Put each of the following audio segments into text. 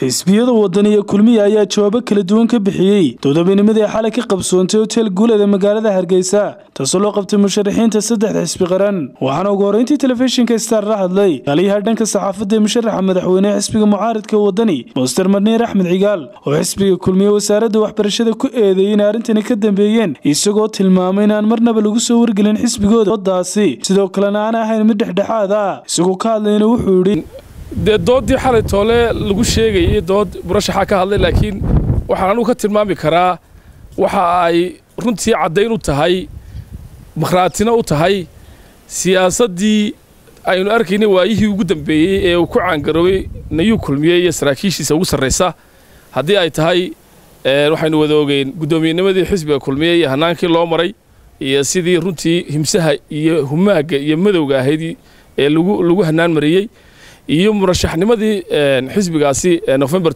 xisbiyada wadaniga kulmiye ayaa jawaabo kala duwan ka bixiyay toddobaadnimadii xalay ka qabsoontay hotel guulada magaalada Hargeysa taasoo loo qabtay musharaxiinta saddex xisbi qaran waxaana ugu horeyntii telefishinka Star la hadlay taliyaha dhanka saxaafadda musharaxa madaxweynaha xisbiga mucaaradka wadani Mr. Marneer Axmed Cigaal oo xisbiga kulmiye wasaaradda waxbarashada ku eedeeyay in arintani ka dambeeyeen isagoo tilmaamay in aan marnaba lagu soo wargelin xisbigooda wadaasi sidoo kalena aan ahayn mid dhexdhexaad ah isagoo ka hadlayna wuxuu yiri doodii xalay toole lagu sheegay dood murashaxa ka hadlay laakiin waxaan anu ka tilmaami karaa waxa ay runtii cadeyn u tahay marxaatina u tahay siyaasadii aynu arkaynay waayihii ugu dambeeyay ee uu ku caangaroobay nayu kulmiyay iyo saraakiishiisa ugu sareysa hadii ay tahay waxaynu wada ogeyn gudoomiyanimadii xisbiga kulmiyay iyo hanaankii loo maray iyo sidii runtii himsaha iyo humaaga iyo madowga ahayd ee lagu hanaan mariyay iyo murashaxnimadii xisbigaasi November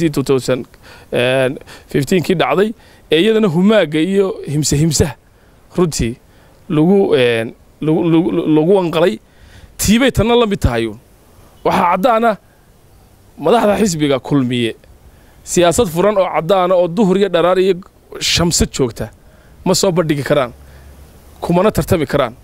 2015 kii dhacday ee iyadana humaaga iyo himsaha runtii lagu anqalay tiibay tan la mid tahay waxa cadaana madaxda xisbiga kulmiye siyaasad furan oo cadaana oo duhur iyo dharaar iyo shamsad joogta ma soo bandhigi karaan kumana tartami karaan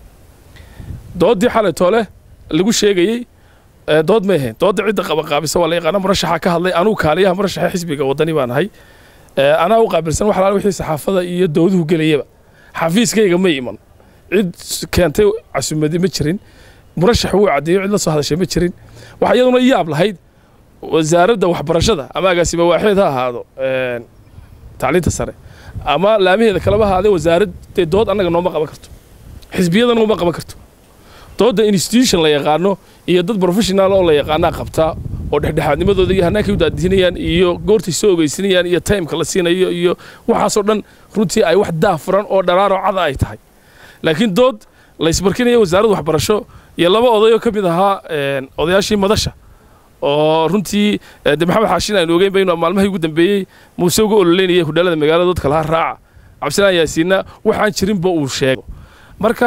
doodii xalay toole lagu sheegay dood ma ahayn dood cid qabanqaabisa waa la yaqaan murashaxa ka hadlay anu kaaliyaha murashaxa xisbiga wadani baan ahay ana u qaabilsan wax la wixii saxaafada iyo dooduhu galiyaba xafiiskayga ma iman cid keentay casuumadi ma jirin murashax uu cadeeyo cid la soo hadashay ma jirin waxa iyaduna yaab lahayd wasaaradda waxbarashada ama agaasima waaxid ha ahaado tacliinta sare ama laamaheeda kala ahaaday wasaaradda dood anaga nooma qaban karto xisbiyada nooma qaban karto dooda institution la yaqaano iyo dad professional oo la yaqaana qabta oo dhexdhexaadnimadooda iyo hanaanka u daadinayaan iyo goortii soo ogeysinayaan iyo time-ka la siinayo iyo waxaas oo dhan runtii ay wax daafuran oo dharaaro cad ay tahay laakiin dood la isbarkinayo wasaaradda waxbarasho iyo laba oday oo kamid ahaa odayaashii madasha oo runtii maxamed xaashin aynu ogeyn baynu maalmaha ugu dambeeyay muuse uga ololeynayay hudaalada magaalada dadka la raaca cabsilaan yaasiina waxaan jirinba uu sheego marka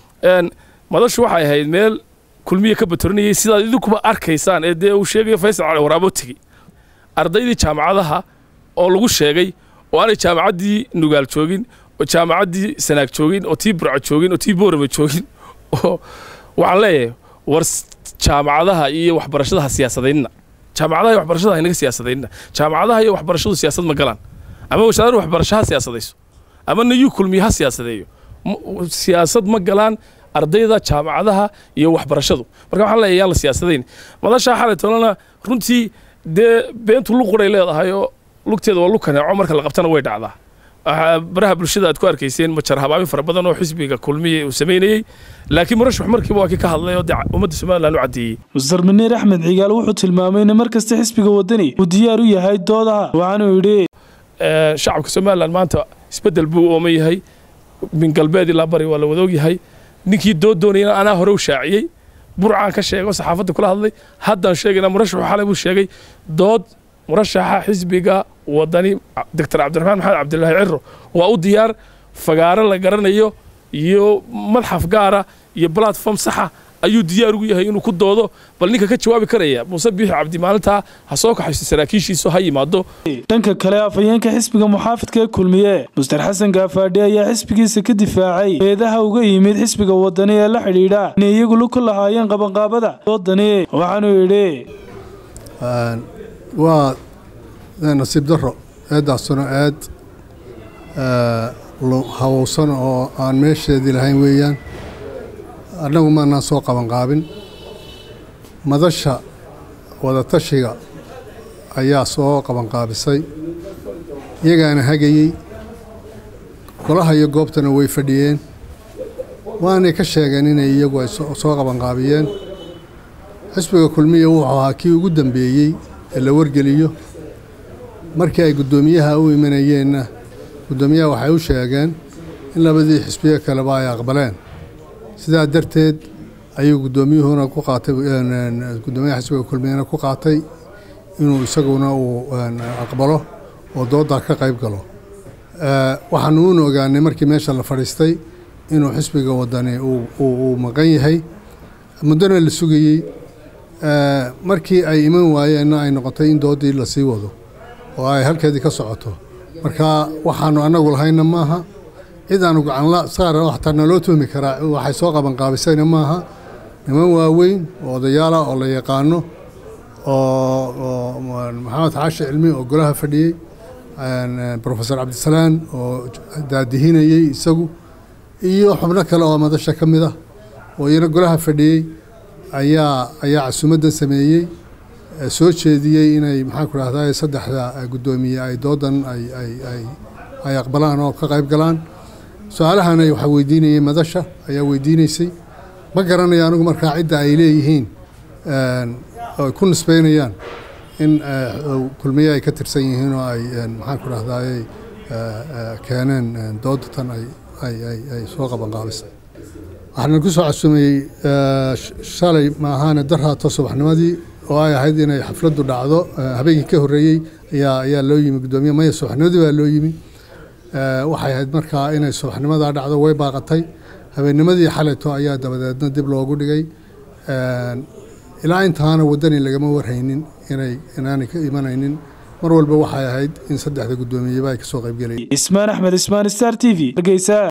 madashu waxay ahayd meel kulmiye ka batorinayay sidaad idinkuba arkaysaan ee uu sheegay Faysal Cali Waraabo tigi ardaydii jaamacadaha oo lagu sheegay oo aanay jaamacadii Nugaal joogin oo jaamacadii Sanaag joogin oo tii Burco joogin oo tii Boorama joogin oo waxaan leeyahay war jaamacadaha iyo waxbarashada siyaasadeedna jaamacadaha iyo waxbarashada inaga siyaasadeedna jaamacadaha iyo waxbarashadu siyaasad ma galaan ama wasaaradda waxbarashada siyaasadayso ama nayu kulmiyaha siyaasadeeyo siyaasad ma galaan ardayda jaamacadaha iyo waxbarashadu marka waxaan leeyahay la siyaasadayn madasha xalay toolana runtii beentu luqoray leedahay oo lugteeda waa luqaneeco marka la qabtana way dhacdaa baraha bulshada aad ku arkayseen ma jar habaabin fara badan oo xisbiga kulmiye uu sameeyay laakiin murashax markiiba waa ka hadlay oo ummadda Soomaaliland u cadeeyay Mr. Marneer Axmed Cigaal wuxuu tilmaamay in markasta xisbiga wadani uu diyaar u yahay doodaha waxaanu yiri shacabka Soomaaliland maanta isbedel buu oo ma yahay min galbeed ilaa bari waa la wada og yahay ninkii doonayna ana hore u shaaciyay burcaan ka sheego saxaafadda kula hadlay haddaan sheegayna murashax xalay uu sheegay dood murashaxa xisbiga wadani Dr. Cabdiraxmaan Maxamed Cabdullaahi Cirro waa u diyaar fagaaro la garanayo iyo madxaf gaara iyo platform saxa ayuu diyaar ugu yahay inuu ku doodo bal ninka ka jawaabi karaya Muuse Biixi Cabdi maalinta ha soo kaxayso saraakiishiisa ha yimaado dhanka kale afayeenka xisbiga muxaafidka kulmiye Mr. Xasan Gaafadhi ayaa xisbigiisa ka difaacay eedaha uga yimid xisbiga wadani ee la xiriira in iyagu ku lahaayeen qabanqaabada wadani waxaanu yiri waa nasiib darro eedaasuna aad hawsan oo aan meesheedii lahayn weeyaan annagu maanaan soo qabanqaabin madasha wadatashiga ayaa soo qabanqaabisay iyagaana hagayey golaha iyo goobtana way fadhiyeen waanay ka sheegeen inay iyagu ay soo qabanqaabiyeen xisbiga kulmiye wuxuu ahaa kii ugu dambeeyey ee la wargeliyo markii ay guddoomiyaha u imanayeenna guddoomiyaha waxay u sheegeen in labadii xisbiye kaleba ay aqbaleen sidaa darteed ayuu guddoomiyuhuna ku qaatay guddoomiyaha xisbiga kulmiyana ku qaatay inuu isaguna uu aqbalo oo dooda ka qayb galo waxaanu u ogaanay markii meesha la fadhiistay inuu xisbiga wadani uu maqan yahay muddana la sugayey markii ay iman waayeenna ay noqotay in doodii la sii wado oo ay halkeedii ka socoto marka waxaanu anagu lahayna maaha cid aanu gacan la saar waxta naloo toomi karaa waxay soo qaban qaabisayna maaha niman waaweyn oo odayaala oo la yaqaano oo maxamed xaashi cilmi oo golaha fadhiyey professor cabdisalaan oo daadihinayay isagu iyo xubno kale oo madasha ka mid ah oo iyana golaha fadhiyey ayaa casuumadan sameeyey soo jeediyey inay maxaan ku rahdaa saddexda gudoomiye ay doodan ay aqbalaan oo ka qayb galaan su'aalahan ay waxa weydiinayay madasha ayaa weydiinaysay ma garanayo anigu markaa cidda ay leeyihiin oo ku nisbeynayaan in kulmiye ay ka tirsan yihiin oo ay maxaan ku rahdaa keeneen doodatan ay soo qaban qaabisay waxaan ku soo casuumay shalay ma ahaana daraato subaxnimadii oo ay ahayd inay xafladdu dhacdo habeenkii ka horreeyey ayaa loo yimi gudoomiye maya subaxnimadii baa loo yimi waxay ahayd markaa inay subaxnimadaa dhacdo way baaqatay habeennimadii xalayto ayaa dabadeedna dib loogu dhigay ilaa intaana waddani lagama warhaynin inaanay ka imanaynin mar walba waxay ahayd in saddexda gudoomiyeba ay ka soo qayb galayeen Ismaan Axmed Ismaan Star TV Hargeysa.